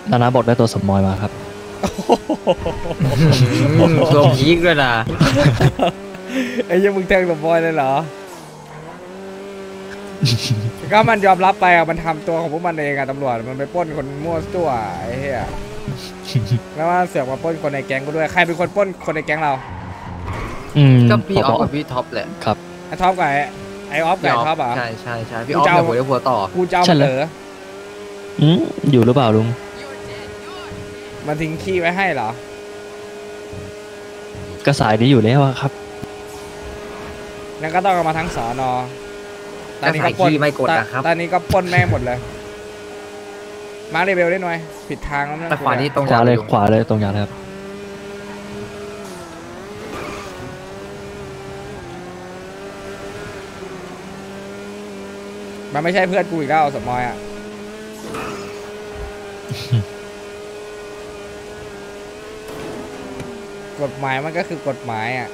นานาบอกได้ตัวสมอยมาครับตัวพีกด้วยนะไอ้ยังมึงแทงสมบอยเลยเหรอ ก็มันยอมรับไปอ่ะมันทำตัวของพวกมันเองอ่ะตำรวจมันไปปล้นคนมั่วตัวไอ้เหี้ยแล้วว่าเสือกมาปล้นคนในแก๊งกูด้วยใครเป็นคนปล้นคนในแก๊งเราก็พี่ออฟกับพี่ท็อปแหละครับไอ้ท็อปกับไอ้ออฟกับไอ้ท็อปอ่ะใช่พี่ออฟกับหัวเดียวหัวต่อกูจะเอาใช่เหแล้ลืวออยู่หรือเปล่าลุงมันทิ้งขี้ไว้ให้เหรอก็สายนี้อยู่แล้วอะครับนั่นก็ต้องเอามาทั้งสอนอถ้าสายขี้ไม่กดนะครับตอนนี้ก็ปล้นแม่งหมดเลยมาร์คเรเบลได้หน่อยผิดทางแล้วนะแต่ขวานี่ตรงขวาเลยตรงยาวเลยครับมันไม่ใช่เพื่อนกูอีกแล้วสมอยอ่ะ กฎหมายมันก็คือกฎหมายอ่ะ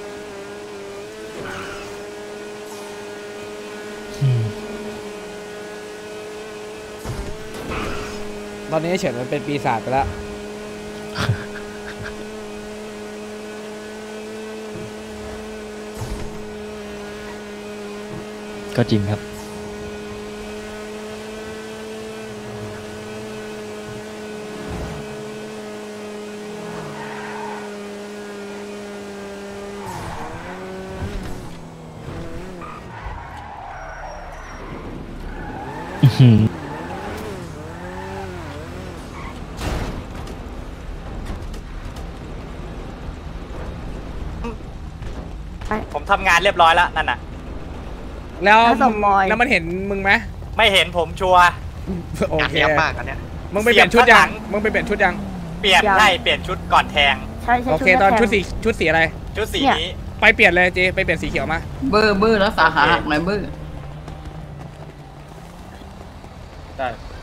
ตอนนี้เฉินมันเป็นปีศาจไปแล้วก็จริงครับผมทำงานเรียบร้อยแล้วนั่นน่ะแล้วมันเห็นมึงไหมไม่เห็นผมชัวร์โอเคเนียบมากอันเนี้ยมึงไปเปลี่ยนชุดยังเสียบข้างหลังมึงไปเปลี่ยนชุดยังเปลี่ยนใช่เปลี่ยนชุดก่อนแทงใช่ใช่โอเคตอนชุดสีอะไรชุดสีนี้ไปเปลี่ยนเลยเจไปเปลี่ยนสีเขียวมาเบอร์แล้วสาขาหักไหนเบอร์ได้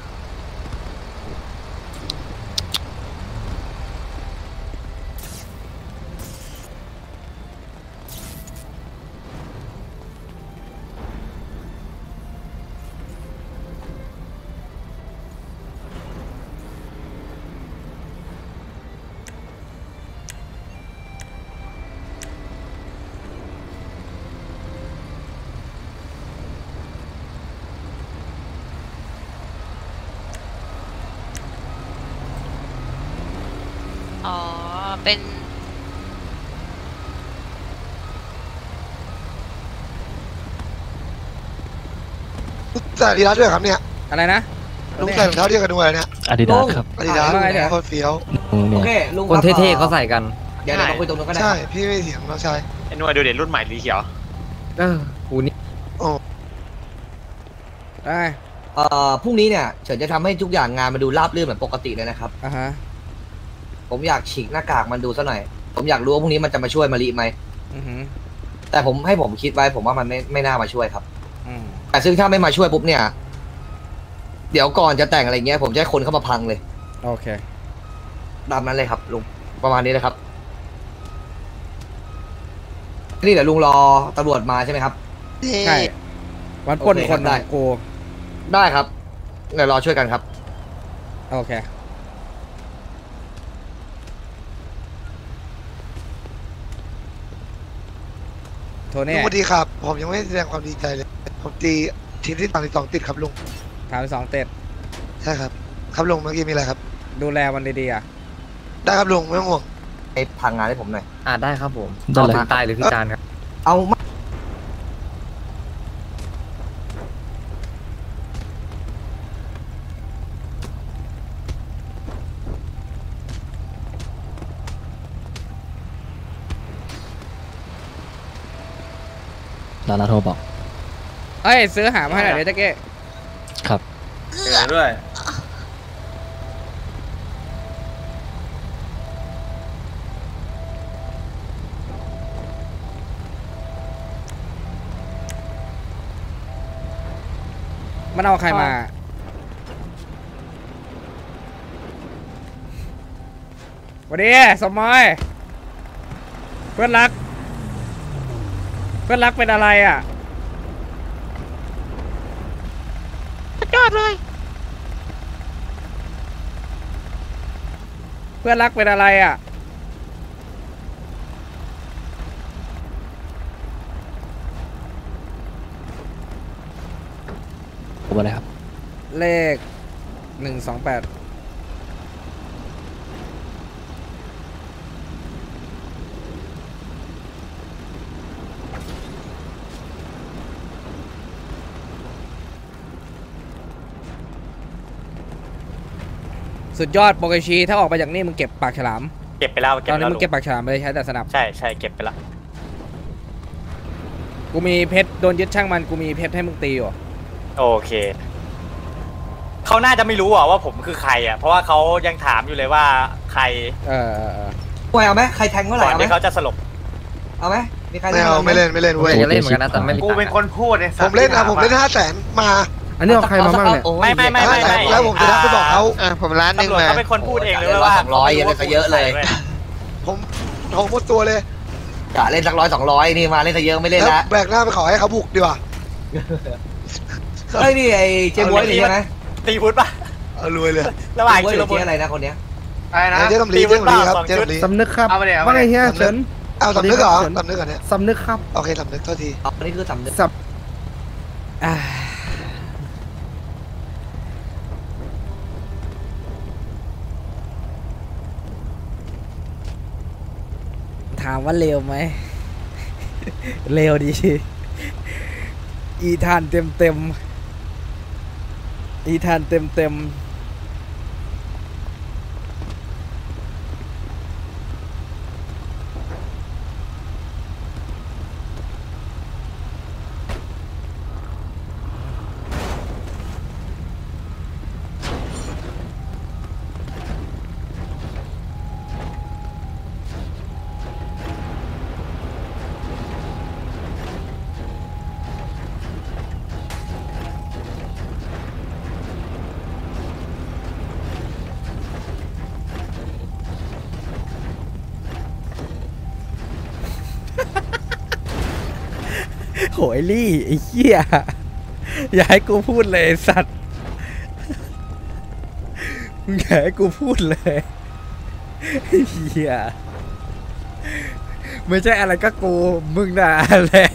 อ๋อ เป็นใส่อาดิดาสด้วยครับเนี่ยอะไรนะลุงใส่รองเท้าเดียวกันด้วยเนี่ยอาดิดาสครับอาดิดาสโคตรเฟี้ยวเนี่ยโอเคลุงคนเท่ๆเขาใส่กันเดี๋ยวเราคุยตรงนู้นก็ได้ใช่พี่ไม่เถียงน้องชายไอ้นวยดูเด็ดรุ่นใหม่สีเขียวกูนี่ได้พรุ่งนี้เนี่ยเฉินจะทำให้ทุกอย่างงานมันดูราบรื่นเหมือนปกติเลยนะครับอ่ะฮะผมอยากฉีกหน้ากากมันดูซะหน่อย ผมอยากรู้ว่าพรุ่งนี้มันจะมาช่วยมารีไหมอือหือแต่ผมคิดไว้ผมว่ามันไม่น่ามาช่วยครับอืมแต่ซึ่งถ้าไม่มาช่วยปุ๊บเนี่ย เดี๋ยวก่อนจะแต่งอะไรเงี้ย ผมจะให้คนเข้ามาพังเลยโอเคตามนั้นเลยครับลุงประมาณนี้เลยครับนี่เดี๋ยวลุงรอตำรวจมาใช่ไหมครับใช่ วันปล้นโอเคคนได้ของกูได้ครับเดี๋ยวรอช่วยกันครับโอเค โทลุนี่งสวัสดีครับ ผมยังไม่แสดงความดีใจเลย ผมตีทีมที่32ติดครับลุง 32เต็ดใช่ครับ ครับลุงเมื่อกี้มีอะไรครับดูแลมันดีๆอ่ะได้ครับลุงไม่ต้องห่วงให้พังงานให้ผมหน่อยได้ครับผมได้เลยเอาถึงตายหรือพี่จานครับเอามานานาโทรบอกเอ้ยซื้อหามาให้หน่อยเดี๋ยวตะเก้ครับด้วยมันเอาใครมาสวัสดีสมอยเพื่อนรัก เพื่อนรักเป็นอะไรอ่ะยอดเลยพื่อนรักเป็นอะไรอ่ะผมอะไรครับเลข128สุดยอดโปรเกชีถ้าออกไปจากนี่มึงเก็บปากฉลามเก็บไปแล้วตเก็บอนไปนี้แล้วมึงเก็บปากฉลามไปใช้แต่สนับใช่ใช่เก็บไปแล้วกูมีเพชรโดนยึดช่างมันกูมีเพชรให้มึงตีอยู่โอเคเขาน่าจะไม่รู้ว่าผมคือใครอ่ะเพราะว่าเขายังถามอยู่เลยว่าใครปล่อยเอาไหมใครแทงเมื่อไหก่ร่อนเอาไหมที่เขาจะสลบเอาไหมมีใครไม่เอาไม่เล่นไม่เล่นเว้ยจะเล่นเหมือนกันนะแต่ไม่มีกูเป็นคนพูดไอ้สัผตว์มเล่นนะผมเล่น500,000มาอันนี้เอาใครมาบ้างเนี่ยไม่ 500,000แล้วผมจะรับไปบอกเขาผมร้านหนึ่งตำรวจมาเขาเป็นคนพูดเองเลยว่า 200อย่าเล่นซะเยอะเลยผมโทรหมดตัวเลยกะเล่นสัก100-200นี่มาเล่นซะเยอะไม่เล่นแล้วละแบกหน้าไปขอให้เขาบุกดีกว่าเฮ้ยนี่ไอ้เจมบวยนี่ใช่ไหมตีพุทธป่ะเอารวยเลยระหว่างเจชุมลบวยมุนอะไรนะคนเนี้ยอะไรนะเจ๊ตำลีเจ๊ตำลีครับเจ๊ตำลีสำนึกครับเอาไปเลยว่าไงเฮียเฉินเอาสำนึกเหรอสำนึกเหรอเนี่ยสำนึกครับโอเคสำนึกโทษทีอ๋อนี่คือสำนึกถามว่าเร็วไหม เร็วดี อีธานเต็มอีธานเต็มโหยลี่ไอ้เหี้ยอย่าให้กูพูดเลยไอ้สัตว์มึงอย่าให้กูพูดเลยไอ้เหี้ยไม่ใช่อะไรก็กูมึงน่ะแหละ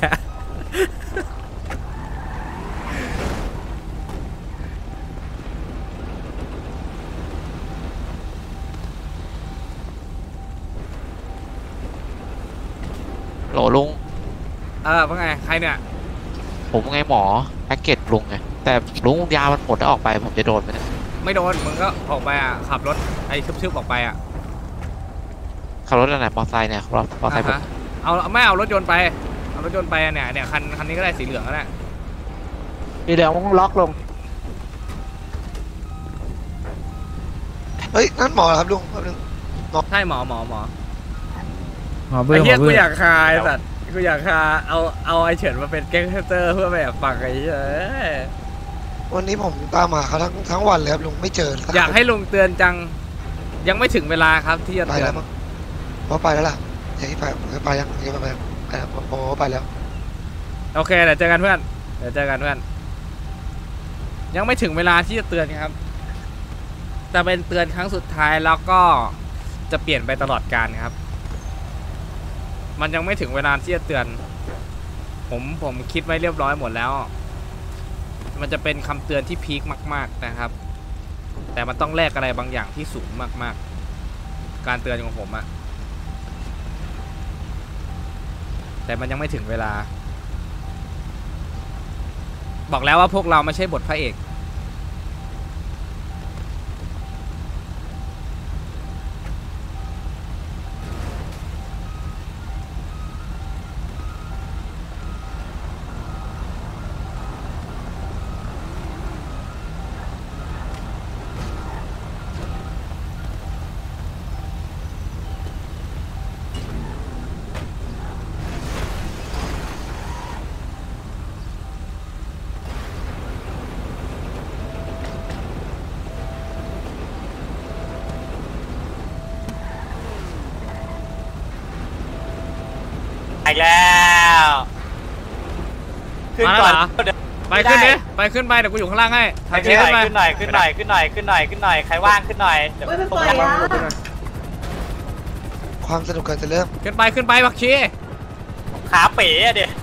โหลลุงว่าไงใครเนี่ยผมไงหมอแพ็กเกจลุงไงแต่ลุงยามันหมดแล้วออกไปผมจะโดนไหมเนี่ยไม่โดนมึงก็ออกไปอ่ะขับรถไอ้ทึบๆออกไปอ่ะขับรถอะไรมอไซค์เนี่ยมอไซค์ผมเอาไม่เอารถยนต์ไปเอารถยนต์ไปเนี่ยคันนี้ก็ได้สีเหลืองก็ได้มีเดี๋ยวมึงล็อกลงเฮ้ยนั่นหมอครับลุงแป๊บนึงใช่หมอเบื่ไอ้อเหี้ยเบื่กูออยากคายสัตว์กูอยากคาเอาไอ้เฉินมาเป็นแก๊งเตอร์เพื่อไปแอบฟังไอ้เหี้ยวันนี้ผมตามหาเขาทั้งวันเลยครับลุงไม่เจอสัอยากให้ลุงเตือนจังยังไม่ถึงเวลาครับที่จะไปเตือแล้นวมั้งว่าไปแล้วล่ะอย่างที่ไปยังยังไปแล้วผมว่าไปแล้วโอเคเดี๋ยวเจอกันเพื่อนยังไม่ถึงเวลาที่จะเตือนครับแต่เป็นเตือนครั้งสุดท้ายแล้วก็จะเปลี่ยนไปตลอดกาลครับมันยังไม่ถึงเวลาที่จะเตือนผมคิดไว้เรียบร้อยหมดแล้วมันจะเป็นคำเตือนที่พีคมากๆนะครับแต่มันต้องแลกอะไรบางอย่างที่สูงมากๆการเตือนของผมอะแต่มันยังไม่ถึงเวลาบอกแล้วว่าพวกเราไม่ใช่บทพระเอกอีกแล้วขึ้นก่อนไปขึ้นดิไปขึ้นไปเดี๋ยวกูอยู่ข้างล่างให้ขึ้นหน่อยขึ้นหน่อยใครว่างขึ้นหน่อยเดี๋ยวผมจะความสนุกกันจะเริ่มขึ้นไปบักชีขาเป๋อะเดี๋ย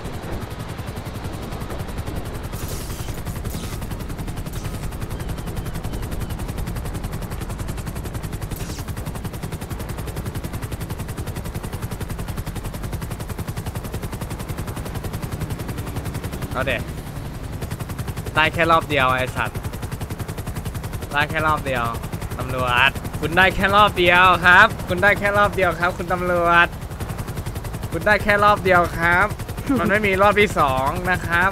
เอาเด็ได้แค่รอบเดียวไอ้สัตว์ได้แค่รอบเดียวตำรวจคุณได้แค่รอบเดียวครับ คุณได้แค่รอบเดียวครับ คุณตำรวจคุณได้แค่รอบเดียวครับ มันไม่มีรอบที่2นะครับ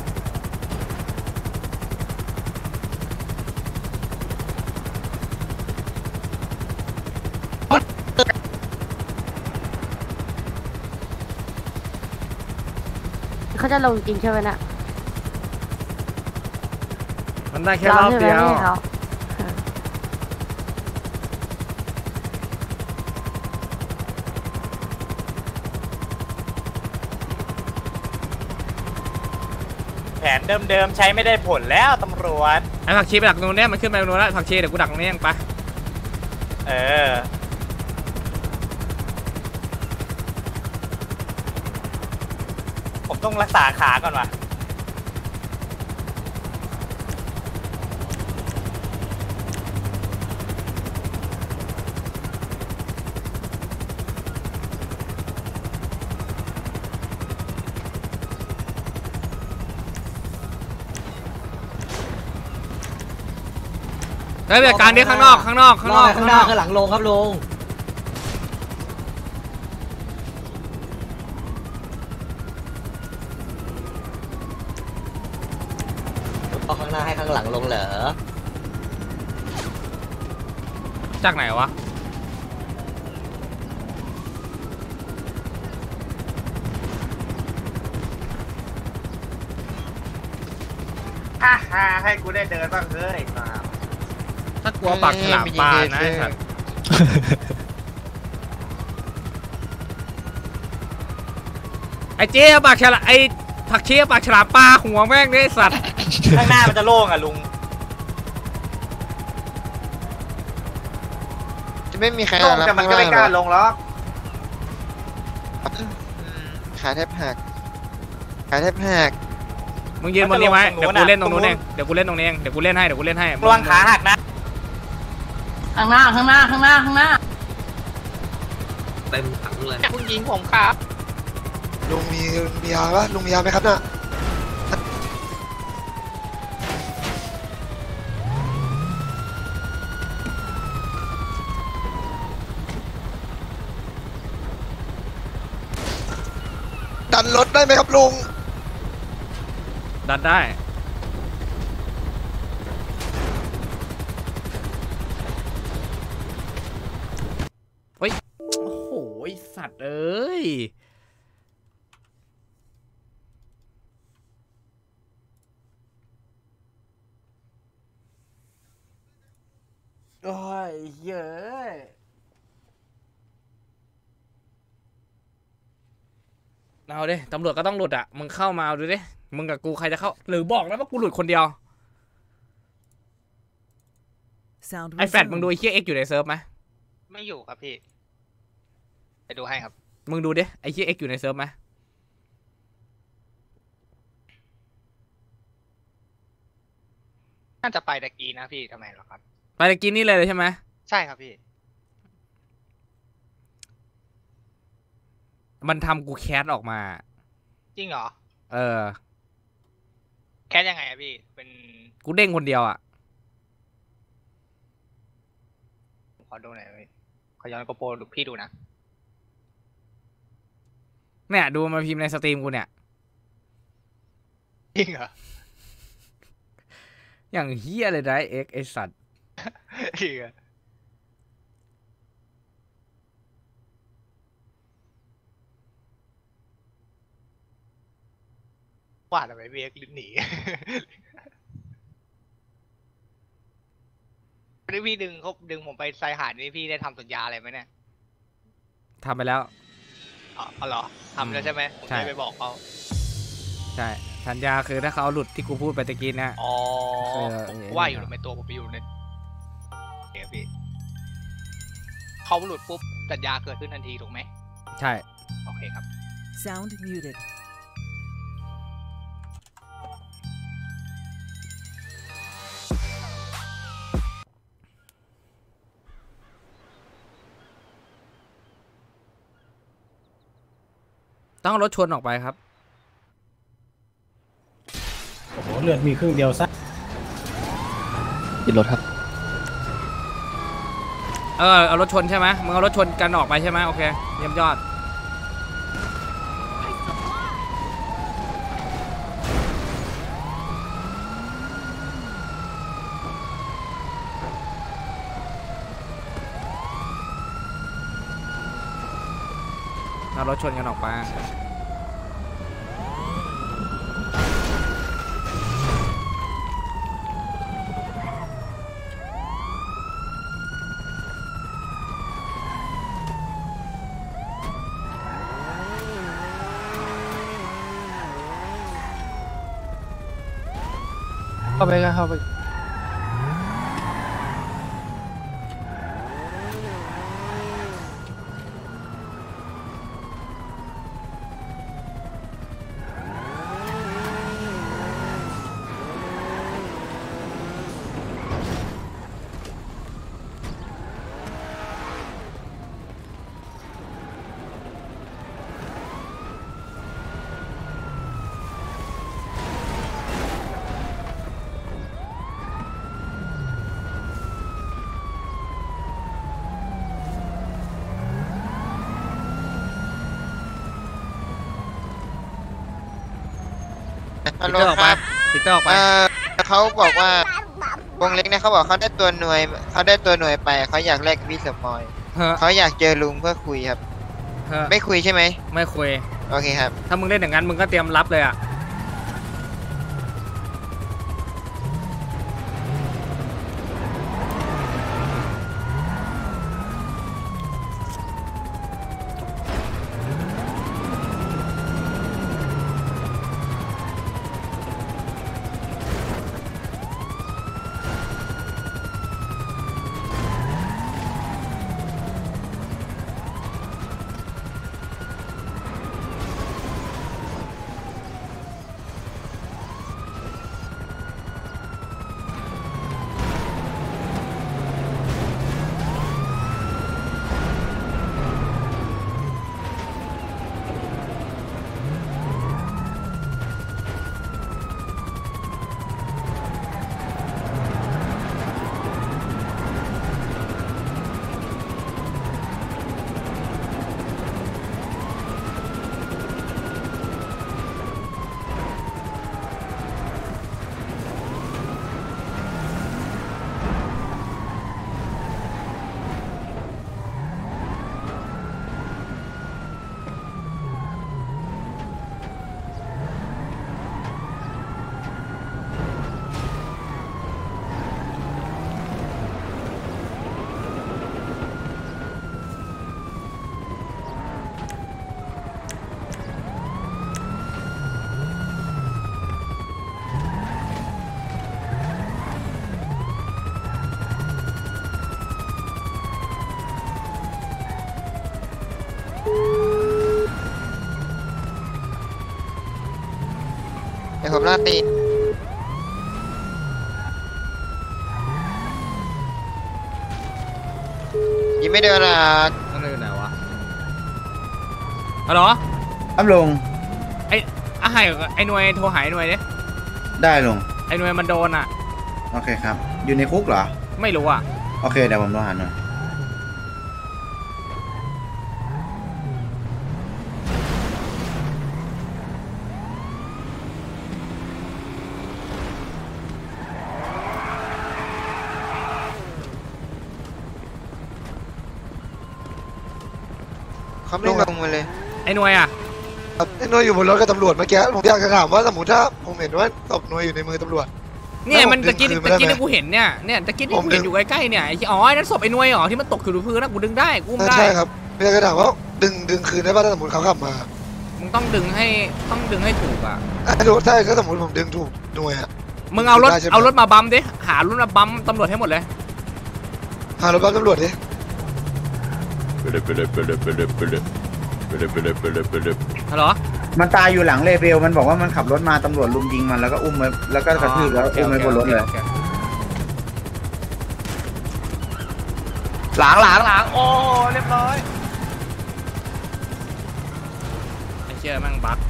เขาจะลงจริงใช่ไหมนะมันได้แค่รอบเดียวแผนเดิมๆใช้ไม่ได้ผลแล้วตำรวจไอ้ผักชีไปดักตรงนี้มันขึ้นไปตรงนู้นแล้วผักชีเดี๋ยวกูดักตรงนี้เองไปเออผมต้องรักษาขาก่อนว่ะได้แบบการนี้ข้างนอกข้างหน้าข้างหลังลงครับลุงเอาข้างหน้าให้ข้างหลังลงเหรอจากไหนวะให้กูได้เดินบ้างเลยมาถ้ากลัวปากฉลามปลานะไอ้สัตว์ไอ้เจ๊ปากฉลามไอ้ผักชีปากฉลามปลาหัวแม่งเนี่ยไอ้สัตว์ข้างหน้ามันจะโล่งอ่ะลุงจะไม่มีใครโล่งแต่มันก็ไม่กล้าลงหรอกขาแทบหักขาแทบหักมึงยืนบนนี้ไว้เดี๋ยวกูเล่นตรงนู้นเองเดี๋ยวกูเล่นตรงนี้เองเดี๋ยวกูเล่นให้ระวังขาหักนะข้างหน้าเพิ่งยิงผมครับลุงมียาปะลุงมียาไหมครับน่ะดันรถได้ไหมครับลุงดันได้เฮ้ยโอ้โหสัตว์เอ้ยโอ้ยเยอะเอาดิตำรวจก็ต้องหลุดอ่ะมึงเข้ามาเอาดูดิมึงกับกูใครจะเข้าหรือบอกนะว่ากูหลุดคนเดียวไอแฟดมึงดูไอเคียเอ็กอยู่ในเซิร์ฟไหมไม่อยู่ครับพี่ไปดูให้ครับมึงดูดิไอเคียเอ็กอยู่ในเซิร์ฟไหมน่าจะไปตะกี้นะพี่ทำไมหรอครับไปตะกี้นี่เลยใช่ไหมใช่ครับพี่มันทำกูแคสออกมาจริงเหรอเออแคสยังไงอะพี่เป็นกูเด้งคนเดียวอ่ะขอดูหน่อยพี่ขอย้อนโกโปรดูพี่ดูนะเนี่ยดูมาพิมพ์ในสตรีมกูเนี่ยจริงเหรออย่างเฮี้ยเลยนะเอ็กไอสัตว์จริงเหรอว่าทำไมเบียกหนีนี่พี่ดึงผมไปชายหาดนี่พี่ได้ทำสัญญาอะไรไหมเนี่ยทำไปแล้วอ๋อเหรอทำแล้วใช่ไหมผมใช่จะไปบอกเขาใช่สัญญาคือถ้าเขาหลุดที่กูพูดไปตะกี้นะอ๋อเออผมว่าอยู่ในตัวผมไปอยู่ในเดี๋ยวพี่เขาหลุดปุ๊บสัญญาเกิดขึ้นทันทีถูกไหมใช่โอเคครับ Sound muted. ต้องเอารถชนออกไปครับโอ้โหเลือดมีครึ่งเดียวซะยึดรถครับเอารถชนใช่ไหมมึงเอารถชนกันออกไปใช่ไหมโอเคเยี่ยมยอดเอารถชนกันออกไปเข้าไปก็เข้าไปฮัลโหลครับปีเตอร์ออกไปเขาบอกว่าวงเล็กเนี่ยเขาบอกเขาได้ตัวหน่วยไปเขาอยากแลกกับพี่สมอย เขาอยากเจอลุงเพื่อคุยครับ ไม่คุยใช่ไหมไม่คุยโอเคครับถ้ามึงเล่นอย่างนั้นมึงก็เตรียมรับเลยอ่ะเดี๋ยวผมล่าตียังไม่เดินหรอกนั่นอยู่ไหนวะฮัลโหลครับลุงไอ้หน่วยโทรหายหน่วยดิได้ลุงไอ้หน่วยมันโดนอ่ะโอเคครับ อยู่ในคุกเหรอไม่รู้อ่ะโอเคเดี๋ยวผมโทรหาหน่อยเขาไม่ลงมาเลยไอ้หน่วยอ่ะไอ้หน่วยอยู่บนรถกับตำรวจเมื่อกี้ผมอยากจะถามว่าสมมติถ้าผมเห็นว่าศพหน่วยอยู่ในมือตำรวจเนี่ยมันแล้วผมตะกี้ดึงคืนไม่ได้ไหมที่กูเห็นเนี่ยตะกี้ที่ผมกูดึเห็งนอยู่ใกล้ๆเนี่ยไอ้ที่อ๋อไอ้นั่นศพไอ้หน่วยเหรอที่มันตกอยู่บนพื้นนะกูดึงได้กูอุ้มได้ใช่ครับอยากจะถามว่าดึงคืนได้ป่ะถ้าสมมติเขาขับมามึงต้องดึงให้ถูกอ่ะใช่ก็สมมติผมดึงถูกหน่วยอะมึงเอารถได้ใช่ไหมเอารถมาบัมดิหารถมาบัมตำรวจให้หมดเลยหารถบัสตำรวจดิฮัลโหลมันตายอยู่หลังเลเวลมันบอกว่ามันขับรถมาตำรวจลุมยิงมันแล้วก็อุ้มไว้แล้วก็กระทืบแล้วอุ้มไว้บนรถเลยหลังโอ้เรียบร้อยไอ้เชี่ยแม่งบั๊ก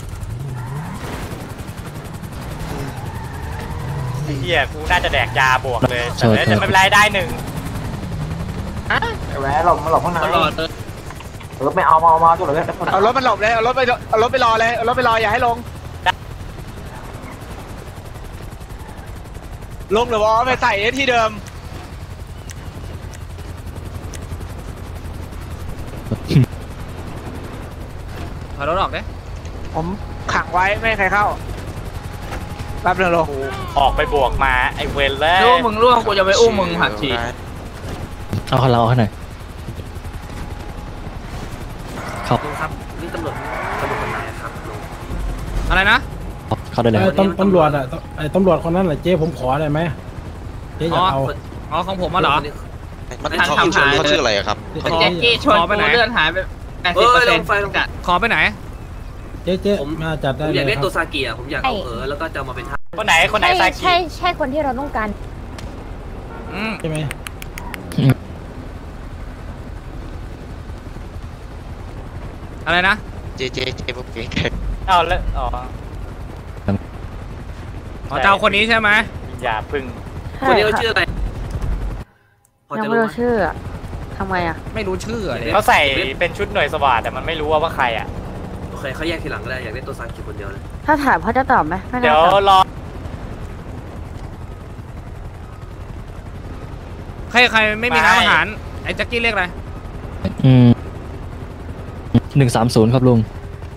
ไอ้เหี้ยกูน่าจะแดกยาบวกเลยแต่ไม่เป็นไรได้หนึ่งแหวหลบข้างในรถไม่เอามาจุดเลยเอารถมันหลบเลยเอารถไปรอเลยเอารถไปรออย่าให้ลงหรือว่าไปใส่ที่เดิมถอยรถออกดิผมขังไว้ไม่ให้ใครเข้าแป๊บนึงลงออกไปบวกมาไอเวรแล้วรู้มึงร่วงกูจะไปอุ้มมึงหักทีเอาเขาเราเอาให้หน่อยเขาครับนี่ตำรวจคนไหนครับอะไรนะเขาได้เลยตำรวจอ่ะตำรวจคนนั้นแหละเจ๊ผมขอได้ไหมเจ๊อยากเอาอ๋อของผมมาเหรอมันเขาชื่ออะไรครับเจ๊กี้ชนกูเลื่อนหายไป80%ขอไปไหนเจ๊มาจัดได้เลยครับอยากได้ตัวซากิอ่ะผมอยากเอาแล้วก็จะมาเป็นท่าคนไหนซากิใช่คนที่เราต้องการใช่ไหมอะไรนะเจพวกเก่งเอาแล้วอ๋อเจ้าคนนี้ใช่ไหมอย่าพึ่งคนนี้เขาชื่ออะไรยังไม่รู้ชื่อทำไมอ่ะไม่รู้ชื่อเลยเขาใส่เป็นชุดหน่วยสวัสดิ์แต่มันไม่รู้ว่าใครอ่ะโอเคเขาแยกทีหลังก็ได้อยากได้ตัวซากิคนเดียวเลยถ้าถามเขาจะตอบไหมไม่น่าเดี๋ยวตอบรอใครไม่มีน้ำอาหารไอ้แจ็คกี้เรียกอะไร 130ครับลุง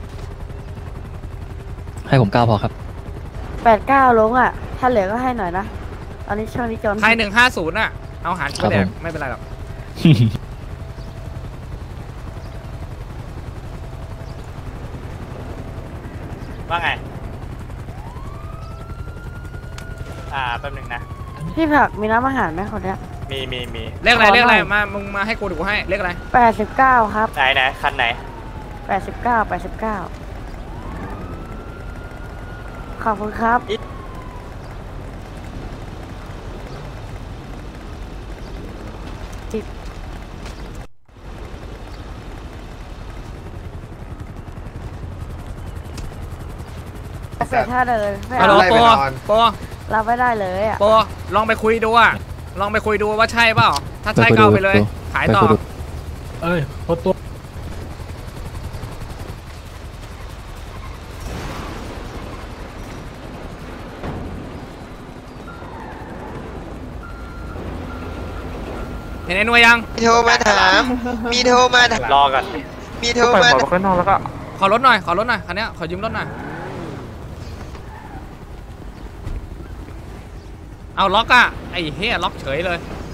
ให้ผม9พอครับ 89ลงอ่ะถ้าเหลือก็ให้หน่อยนะตอนนี้ช่วงนี้จนใคร150น่ะเอาอาหารช่วยแดกไม่เป็นไรหรอกว่าไงแป๊บนึงนะพี่ผักมีน้ำอาหารไหมคนเนี้ยมีเรียกอะไรมามึงมาให้กูดูให้เรียกอะไร 89ครับไหนคันไหน 89ขอบคุณครับเสร็จท่าเดินไม่ฮัลโหลเอาโปรับไม่ได้เลยอ่ะโปลองไปคุยดูอ่ะลองไปคุยดูว่าใช่เปล่าถ้าใช่ก็เอาไปเลยขายต่อเอ้ยพอตัวเห็นไอ้หน่วยยังมีโทรมาถามรอก่อนมีโทรมาขอรถหน่อยคันนี้ขอยืมรถหน่อยเอาล็อกอ่ะไอ้เฮียล็อกเฉยเลย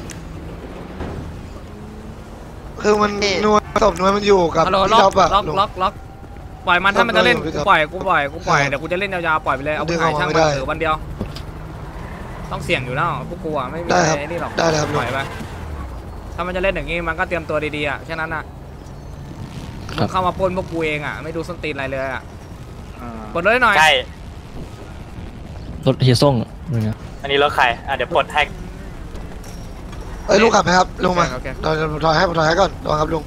คือมันนวลศพนวลมันอยู่กับฮัลโหลพี่ล็อกท็อปอะล็อกปล่อยมันถ้ามันจะเล่นพี่กูท็อปปล่อยเดี๋ยวกูจะเล่นยาวๆปล่อยไปเลยเอาไปขายช่างมันเถอะวันเดียวต้องเสี่ยงอยู่แล้วพวกกูอ่ะไม่มีอะไรนี่หรอกได้เลยครับปล่อยไปถ้ามันจะเล่นอย่างงี้มันก็เตรียมตัวดีๆอ่ะแค่นั้นน่ะมึงเข้ามาปล้นพวกกูเองอ่ะไม่ดูส้นตีนอะไรเลยอ่ะปลดรถให้หน่อยใช่รถเฮียส่งอะไรเงี้ยอันนี้รถใครเดี๋ยวปลดให้ลุงขับไหมครับลุงมาโอเคเราจะถอยให้ก่อนรอครับลุง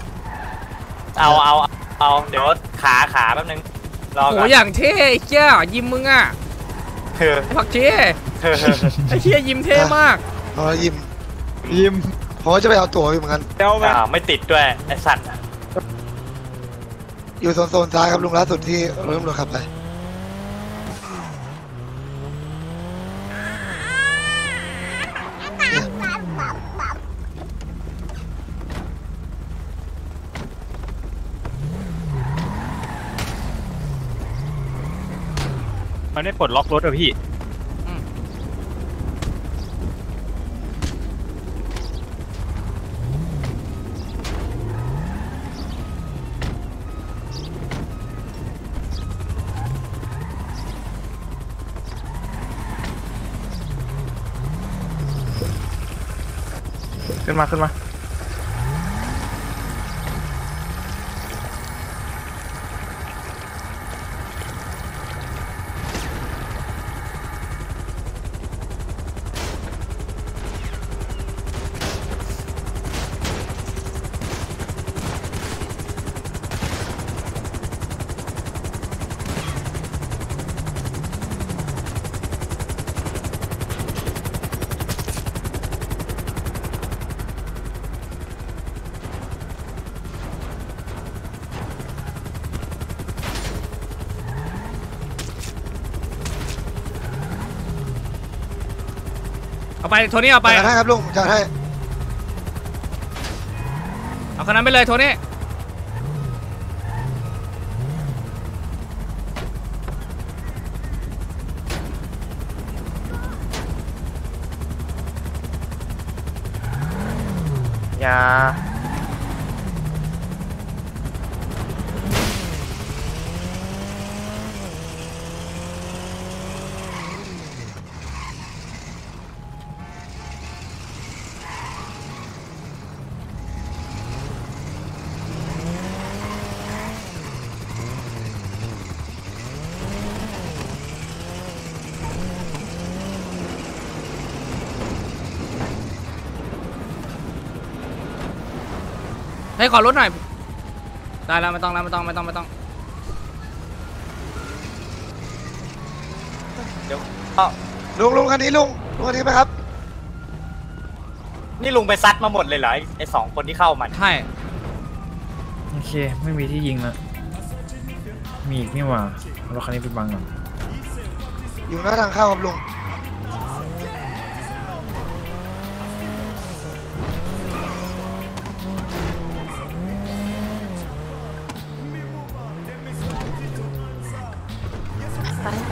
เอาเดี๋ยวขาแป๊บนึงรอโอ้ก่อนอย่างเท่ไอ้เจ้ายิ้มมึงอ่ะเธอผักเท่ไอ้เชี่ยยิ้มเท่มากรอยิ้มผมจะไปเอาตั๋วอยู่เหมือนกันไม่ติดด้วยไอสัตว์อยู่โซนซ้ายครับลุงล่าสุดที่รถตำรวจขับไปมันไม่ปลดล็อกรถเหรอพี่ขึ้นมาเอาไปโทนี่เอาไปจัดให้ครับลุงจัดให้เอาคันนั้นไปเลยโทนี่อย่าให้ขอรถหน่อยได้แล้วไม่ต้องแล้วไม่ต้องเดี๋ยวลุงคันนี้ลุงคันนี้ไหมครับนี่ลุงไปซัดมาหมดเลยเหรอไอ้สองคนที่เข้ามันใช่โอเคไม่มีที่ยิงแล้วมีอีกนี่หว่ารถคันนี้ไปบังก่อนอยู่หน้าทางเข้าครับลุงไป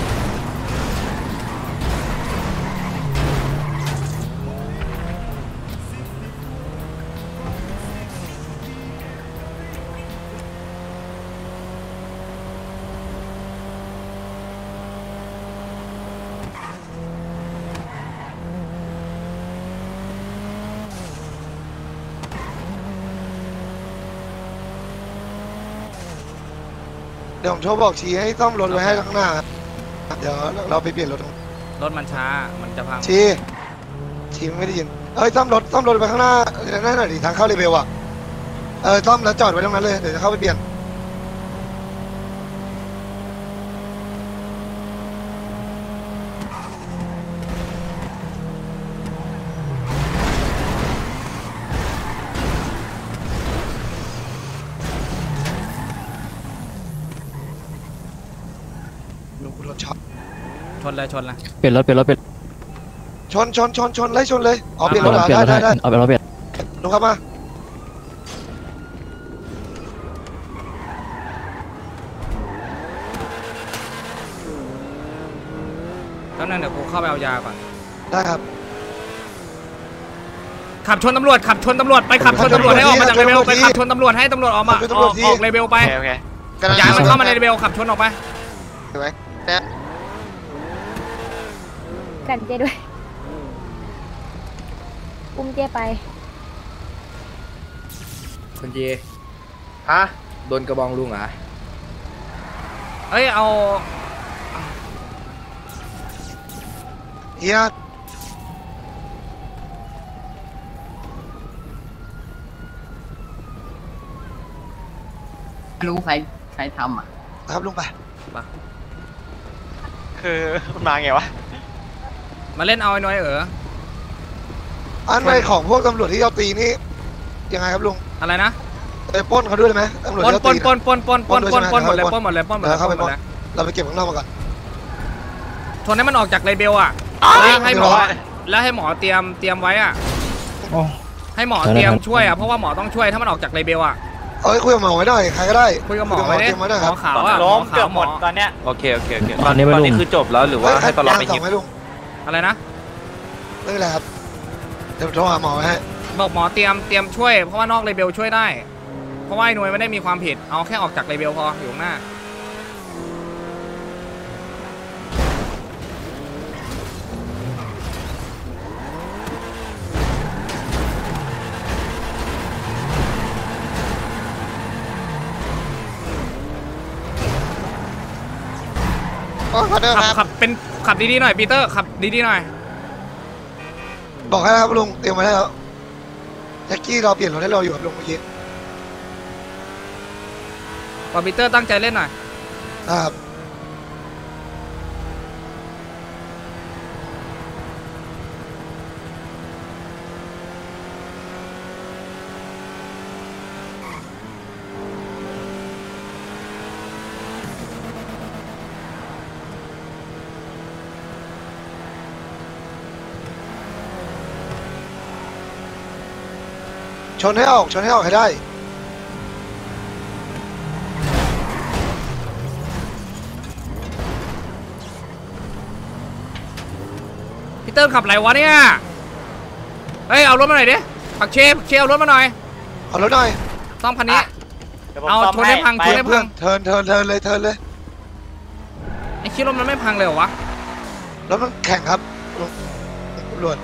เดี๋ยวผมโทรบอกชี้ให้ซ่อมรถไว้ให้ข้างหน้าเดี๋ยวเราไปเปลี่ยนรถรถมันช้ามันจะพังชี้ไม่ได้ยินซ่อมรถไปข้างหน้านั่นหน่อยดิทางเข้าเรเบลอ่ะซ่อมแล้วจอดไว้ตรงนั้นเลยเดี๋ยวจะเข้าไปเปลี่ยนรถช็อตชนเลยเปลี่ยนรถชนไล่ชนเลยเปลี่ยนรถได้เอาไปรถเปลี่ยนลงครับมาแป๊บนึงเดี๋ยวกูเข้าไปเอายาก่อนได้ครับขับชนตำรวจไปขับชนตำรววจให้ออกมาจากเลเวลไปขับชนตำรวจให้ตำรวจออกมาออกเลเวลไปย้ายมันเข้ามาในเลเวลขับชนออกไปกันเจด้วยอุ้มเจไปคุณเจโดนกระบองลุงเหรอเอ้ยเอาเฮียรู้ใครทำอ่ะครับลุงไปคือมันมาไงวะมาเล่นเอาไอ้น้อยอันในของพวกตำรวจที่เราตีนี่ยังไงครับลุงอะไรนะปล้นเขาด้วยไหมตำรวจปล้นหมดเลยเข้าไปเราไปเก็บข้างนอกมาก่อนชนให้มันออกจากเลเบลอ่ะให้หมอแล้วให้หมอเตรียมไว้อ่ะให้หมอเตรียมช่วยอ่ะเพราะว่าหมอต้องช่วยถ้ามันออกจากเลเบลอ่ะคุยกับหมอไว้ได้ใครก็ได้คุยกับหมอไว้ได้หมอขาวอ่ะล้มเกือบหมดตอนเนี้ยโอเคตอนนี้คือจบแล้วหรือว่าให้ตลอดไปหิบอะไรนะไม่เป็นไรครับเดี๋ยวโทรหาหมอให้บอกหมอเตรียมช่วยเพราะว่านอกเลเบลช่วยได้เพราะว่าไอ้หน่วยไม่ได้มีความผิดเอาแค่ออกจากเลเบลพออยู่ข้างหน้าขับดีๆหน่อยปีเตอร์ขับดีๆหน่อยบอกให้ครับลุงเตรียมไว้แล้วแจ็คกี้เราเปลี่ยนรถให้เราอยู่ครับลุงเมื่อกี้บอกปีเตอร์ตั้งใจเล่นหน่อยครับชนให้ออกให้ได้พี่เติ้ลขับอะไรวะเนี่ยเฮ้ยเอารถมาหน่อยดิผักเชฟเอารถมาหน่อยเอารถหน่อยซ่อมคันนี้ดี๋ยวผมเอาซ่มชนให้พังชนให้เพื่พัอง นเทิร์นเลยไอ้คิดรถมันไม่พังเลยเหรอวะรถมันแข่งครับตำรวจ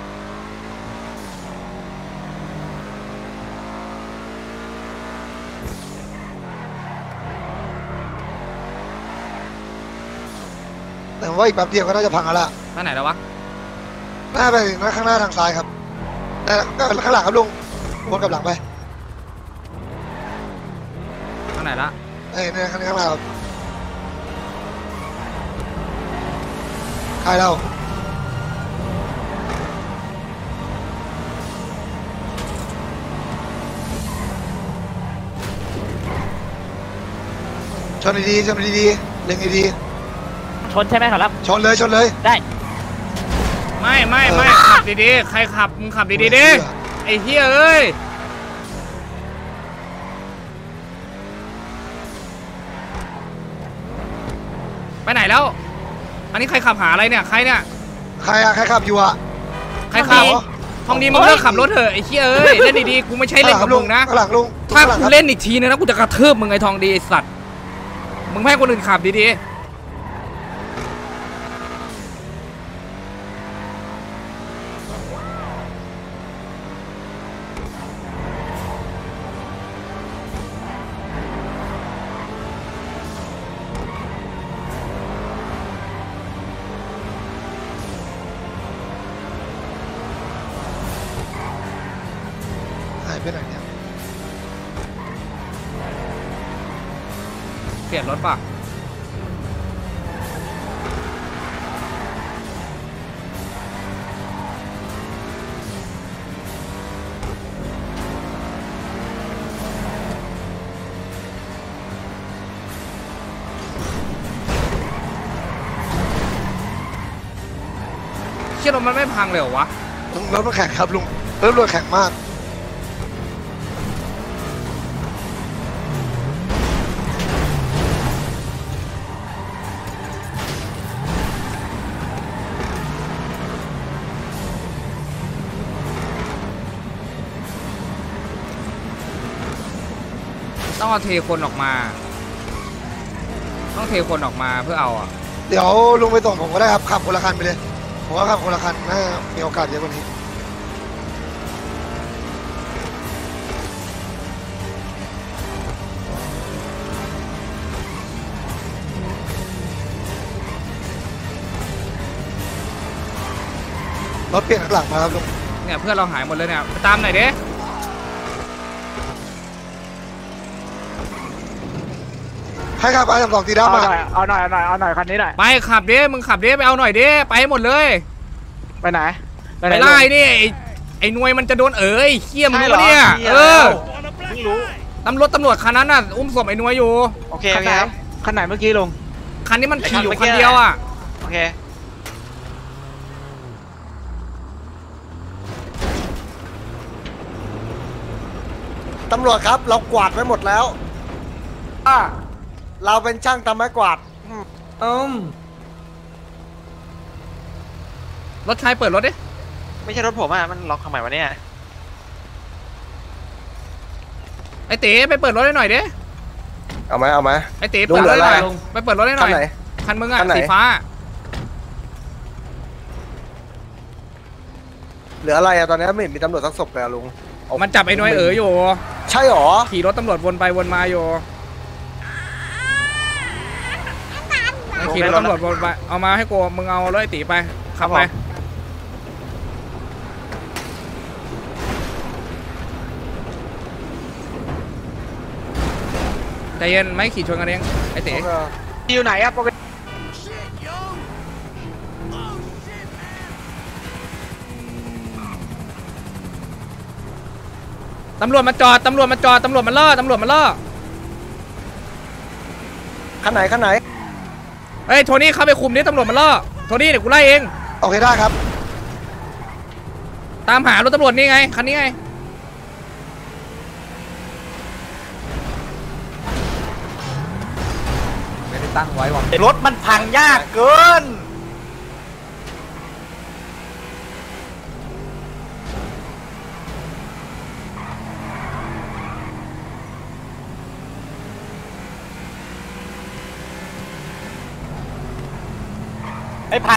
แต่ว่าอีกแป๊บเดียวก็น่าจะพังแล้วล่ะไปไหนแล้ววะหน้าไปข้างหน้าทางซ้ายครับข้างหลังครับลุงวนกลับหลังไปไปไหนละเนี่ยข้างหน้าครับใครเราชนดีเล็งดีชนใช่ไหมครับชนเลยได้ไม่ขับดีๆใครขับมึงขับดีๆดิไอ้เหี้ยเอ้ยไปไหนแล้วอันนี้ใครขับหาอะไรเนี่ยใครเนี่ยใครขับอยู่อ่ะใครขับทองดีมึงเลิกขับรถเถอะไอ้เหี้ยเอ้ยเล่นดีๆกูไม่ใช่เล่นกับมึงนะข้างหลังลุงถ้ากูเล่นอีกทีนะกูจะกระทืบมึงไอ้ทองดีไอ้สัตว์มึงไม่ให้คนอื่นขับดีๆหายไปไหนเนี่ยเปลี่ยนรถป่ะเชี่ยรถมันไม่พังเลยเหรอวะรถมันแข่งครับลุงรถแข่งมากต้องเอาเทคนออกมาต้องเทคนออกมาเพื่อเอาอ่ะเดี๋ยวลุงไปส่งผมก็ได้ครับขับคนละคันไปเลยผมว่าขับคนละคันน่ามีโอกาสเยอะกว่านี้รถเปลี่ยนข้างหลังมาครับลุงเนี่ยเพื่อนเราหายหมดเลยเนี่ยไปตามหน่อยดิให้ขับไป2ตีด้ามาเอาหน่อยคันนี้หน่อยไปขับดิมึงขับดิไปเอาหน่อยดิไปให้หมดเลยไปไหนไปไล่นี่ไอ้หน่วยมันจะโดนเขี้ยมรู้เนี่ยตำรวจคันนั้นน่ะอุ้มศพไอ้หน่วยอยู่โอเคครับคันไหนเมื่อกี้ลุงคันนี้มันขี่อยู่คันเดียวอ่ะโอเคตำรวจครับเรากวาดไว้หมดแล้วเราเป็นช่างทำไม้กวาดรถใครเปิดรถดิไม่ใช่รถผมอ่ะมันล็อกทำไมวะเนี่ยไอ้เต๋ไปเปิดรถให้หน่อยดิเอาไหมไอ้เต๋เปิดรถให้หน่อยไปเปิดรถให้หน่อยคันมึงอ่ะสีฟ้าเหลืออะไรอะตอนนี้ไม่เห็นมีตำรวจสักศพเลยลุงมันจับไอ้หน่วยอยู่ใช่หรอขี่รถตำรวจวนไปวนมาอยู่ขี่รถตำรวจวนไปเอามาให้กูมึงเอารถไอ้ตีไปขับไปใจเย็นไม่ขี่ชนกันเองไอ้ตีอยู่ไหนอะปกติตำรวจมาจอดตำรวจมาล่อคันไหนเฮ้ยโทนี่เข้าไปคุมนี้ตำรวจมาล่อโทนี่เดี๋ยวกูไล่เองโอเคได้ครับตามหารถตำรวจนี่ไงคันนี้ไงตั้งไว้ว่ะรถมันพังยากเกินไอ้พัง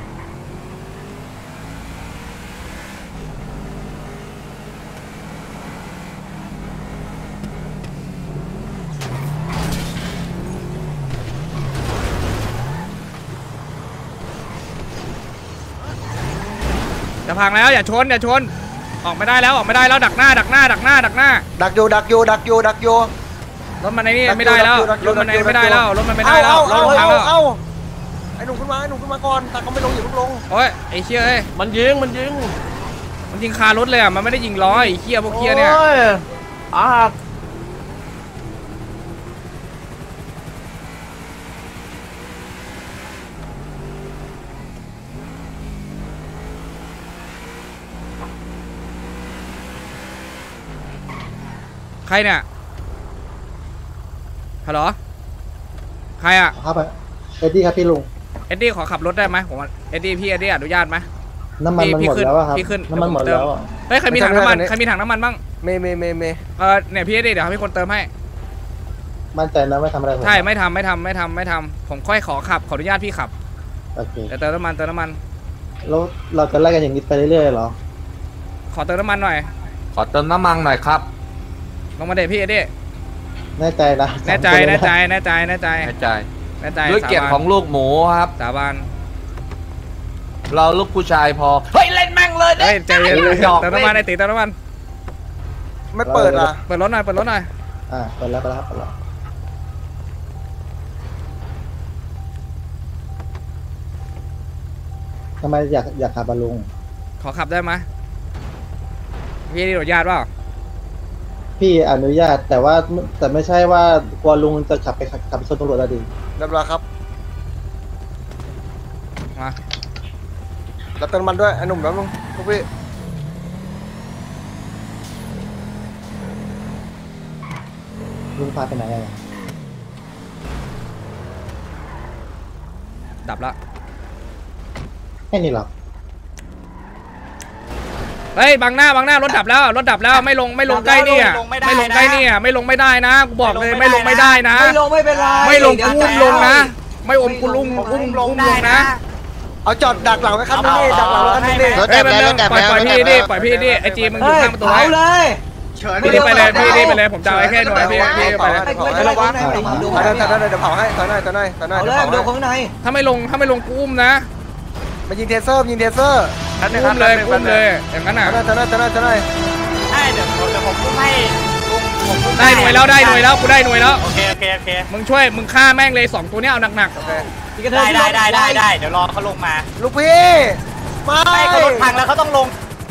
จะพังแล้วอย่าชนออกไม่ได้แล้วดักหน้าดักอยู่รถมันไอ้นี่ไม่ได้แล้วรถมันไม่ได้แล้วรถมันพังแล้วไอ้หนุ่มขึ้นมาก่อนแต่เขาไม่ลงอย่าเพิ่งลงโอ้ยไอ้เชี่ยเอ้ยมันยิงคารถเลยอ่ะมันไม่ได้ยิงล้อไอ้เชี่ยพวกเชี่ยเนี่ยใครเนี่ยฮัลโหลใครอ่ะครับเอ็ดดี้ครับพี่ลุงเอ็ดดี้ขอขับรถได้ไหมผมเอ็ดดี้อนุญาตไหมน้ำมันหมดแล้วครับพี่ขึ้นน้ำมันหมดแล้วเฮ้ยใครมีถังน้ำมันบ้างเมเนี่ยพี่เอ็ดดี้เดี๋ยวให้พี่คนเติมให้มั่นใจนะไม่ทำอะไรใช่ไม่ทำผมค่อยขอขับขออนุญาตพี่ขับโอเคแต่เติมน้ำมันแล้วเราจะไล่กันอย่างนี้ไปเรื่อยๆหรอขอเติมน้ำมันหน่อยครับลงมาเด็ดพี่เอ็ดดี้แน่ใจนะแน่ใจด้วยเกียรติของลูกหมูครับสาบานเราลูกผู้ชายพอเฮ้ยเล่นแม่งเลยเฮ้ยใจเย็นเติมน้ำมันไอ้ตีเติมน้ำมันไม่เปิดอ่ะเปิดรถหน่อยเปิดแล้วทำไมอยากขับลุงขอขับได้ไหมพี่อนุญาตเปล่าพี่อนุญาตแต่ไม่ใช่ว่ากลัวลุงจะขับไปชนตำรวจแล้วดิเรียบร้อยครับมาแล้วเติมมันด้วยไอ้หนุ่มแล้วลุงพวกพี่ลุงพาไปไหนอ่ะดับละแค่นี้หรอเฮ้ยบังหน้ารถดับแล้วไม่ลงใกล้นี่ไม่ลงไม่ได้นะกูบอกเลยไม่ลงไม่ได้นะไม่ลงไม่เป็นไรไม่ลงกูอุ้มลงนะไม่อมกูอุ้มลงนะเอาจอดดักหลังไว้ครับนี่ดักหลังไว้ครับนี่รถดับแล้วปล่อยพี่ดิไอจีมึงอยู่ข้างประตูเอาเลยพี่ไปเลยผมจะไอ้แค่หน่อยพี่ไปเลยระวังเดี๋ยวเผาให้ตอนไหนเดี๋ยวข้างในถ้าไม่ลงกูอุ้มนะมายิงเทเซอร์อุ้มเลยอย่างนั้นน่ะจะได้เดี๋ยวผมอุ้มให้ลุงได้หน่วยแล้วกูได้หน่วยแล้วโอเคมึงฆ่าแม่งเลย2ตัวนี้เอาหนักๆได้เดี๋ยวรอเขาลงมาลูกพี่ไม่เขารถพังแล้วเขาต้องลง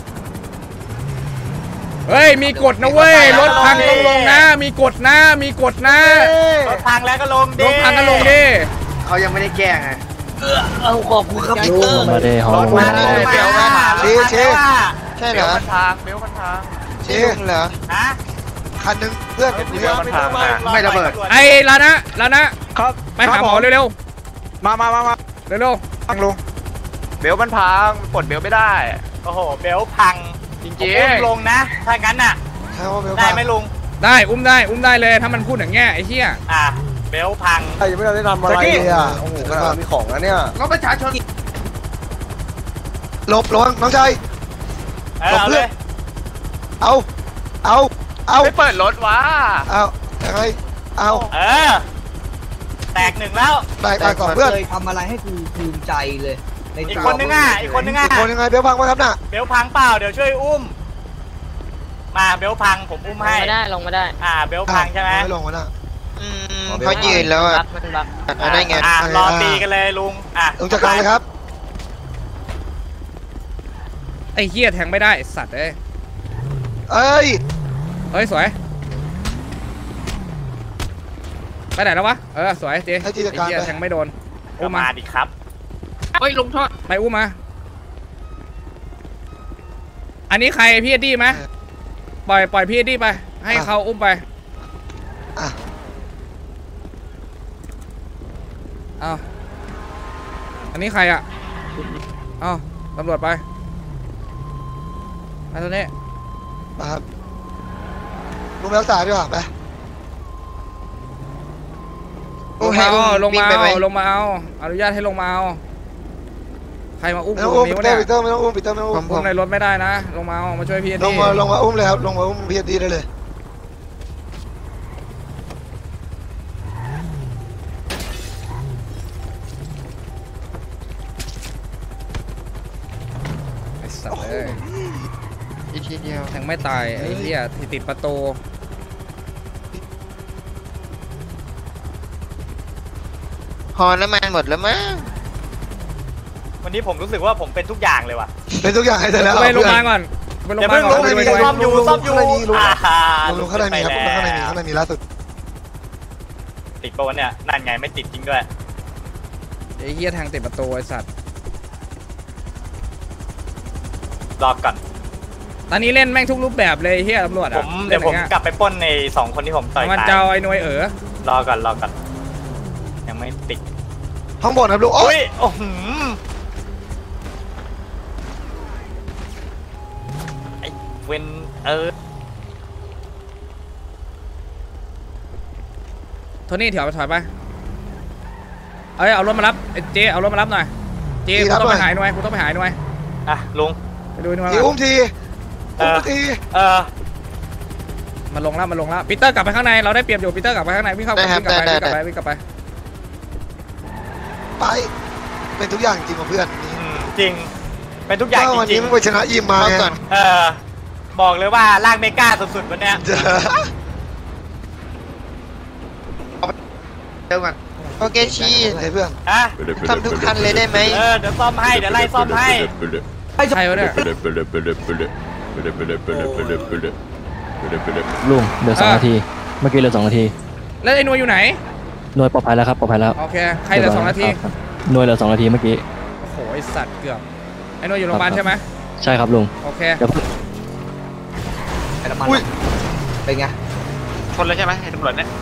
เฮ้ยมีกฎนะเว้ยรถพังต้องลงนะมีกฎนะรถพังแล้วก็ลงดิเขายังไม่ได้แก้ไงเอาขอบคุณครับมาเดย์ฮอลเบลมาเชใช่เหรอเบลมันทางเชเหรอคันนึงเพื่อนไม่ระเบิดไอ้ลานะครับไปหาหมอเร็วมาเร็วพังลงเบลมันพังปลดเบลไม่ได้โอ้โหเบลพังจริงๆลงนะถ้างั้นน่ะได้ไหมลุงได้อุ้มได้เลยถ้ามันพูดอย่างเงี้ยไอ้เหี้ยเบลพังยังไม่ได้ทำอะไรเลยอ่ะโอ้โหกระดาษมีของนะเนี่ยก็ประชาชนหลบระวังน้องชายหลบเพื่อนเอาไม่เปิดรถวะเอายังไงแตก1แล้วแตก2เพื่อนทำอะไรให้กูภูมิใจเลยอีกคนนึงยังไงเบลพังไหมครับน่ะเบลพังเปล่าเดี๋ยวช่วยอุ้มมาเบลพังผมอุ้มให้ลงมาได้เบลพังใช่ไหมไม่ลงวะน่ะเขายืนแล้วได้ไงรอตีกันเลยลุงลุงจัดการเลยครับไอ้เหี้ยแทงไม่ได้สัตว์เฮ้ยสวยไปไหนแล้ววะสวยเจ๊ไอ้เหี้ยแทงไม่โดนอุ้มมาดิครับเฮ้ยลงท่อไปอุ้มมาอันนี้ใครพี่เอ็ดดี้ไหมปล่อยพี่เอ็ดดี้ไปให้เขาอุ้มไปอ้าวอันนี้ใครอ่ะอ้าวตำรวจไปตัวนี้ครับลุงไปรักษาดีกว่าไปลงมาเอาอนุญาตให้ลงมาเอาใครมาอุ้มกูนี้วะเนี่ยปีเตอร์ไม่ต้องอุ้มผมอุ้มในรถไม่ได้นะลงมาเอามาช่วยพี่ลงมาอุ้มเลยครับลงมาอุ้มพี่ดีได้เลยไอ้สัตว์เลยอีกทีเดียวแทงไม่ตายไอ้เหี้ยติดประตูพอแล้วมันหมดแล้วมั้งวันนี้ผมรู้สึกว่าผมเป็นทุกอย่างเลยว่ะเป็นทุกอย่างให้เธอแล้วไปลงมาก่อนไปลงมาก่อนซ่อมอยู่ลุงข้างในมีครับข้างในมีล่าสุดติดปะวะเนี่ยนั่นไงไม่ติดจริงด้วยไอ้เหี้ยทางติดประตูไอ้สัตว์รอก่อนตอนนี้เล่นแม่งทุกรูปแบบเลยเหี้ยตำรวจอ่ะเดี๋ยวผมกลับไปปล้นใน2คนที่ผมต่อยมันเจ้าไอ้หน่วยรอก่อนยังไม่ติดข้างบนครับลูกโอ้ยโอ้โหไอ้เวนโทนี่ถอยไปเอารถมารับเจ๊เอารถมารับหน่อยเจ๊กูต้องไปหายหน่วยอ่ะลุงไปดูหน่วยอุ้มทีมาลงแล้วปีเตอร์กลับไปข้างในเราได้เปรียบอยู่ปีเตอร์กลับไปข้างในวิ่งกลับไปเป็นทุกอย่างจริงกับเพื่อนจริงเป็นทุกอย่างจริงวันนี้มึงไปชนะยิมมาไงบอกเลยว่าล่างเมกาสุดๆวันนี้เดี๋ยวก่อนโอเคชีเพื่อนทำทุกคันเลยได้ไหมเดี๋ยวซ่อมให้เดี๋ยวไล่ซ่อมให้ใช่วะเนี่ยลุงเดี๋ยว2 นาทีเมื่อกี้เหลือ2 นาทีแล้วไอ้หน่วยอยู่ไหนหน่วยปลอดภัยแล้วครับปลอดภัยแล้วโอเคใครเหลือ2 นาทีหน่วยเหลือ2 นาทีเมื่อกี้โอ้โหไอสัตว์เกือบไอ้หน่วยอยู่โรงพยาบาลใช่ไหมใช่ครับลุงโอเคไอ้น้ำมันเป็นไงชนเลยใช่ไหมไอ้ตำรวจเนี่ย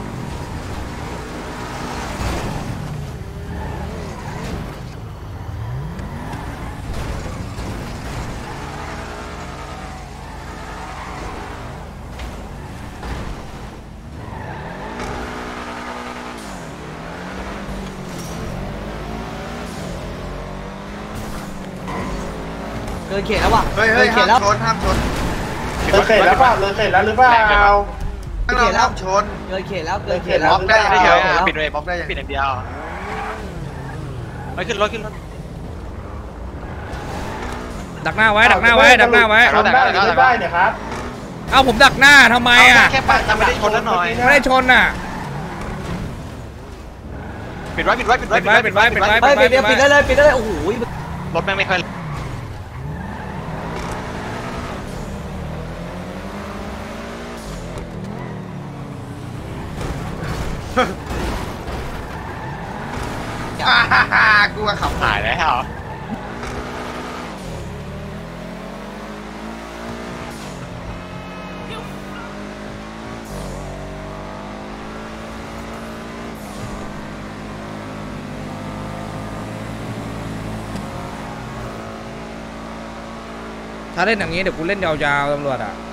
เกินเขตแล้วว่ะเฮ้ยห้ามชนเกินเขตแล้วเปล่าเกินเขตแล้วหรือเปล่าเกินเขตแล้วชนเกินเขตแล้วบล็อกได้เฉยปิดเลยบล็อกได้ปิดอย่างเดียวไปขึ้นรถดักหน้าไว้ชนได้เนี่ยครับเอาผมดักหน้าทำไมอ่ะแค่ปัดจะไม่ได้ชนแล้วหน่อยไม่ได้ชนอ่ะปิดไว้ปิดได้เลยโอ้โหรถแม่งไม่ค่อยกูว่าขับหายแล้วเหรอถ้าเล่นอย่างนี้เดี๋ยวกูเล่นยาวๆตำรวจอ่ะ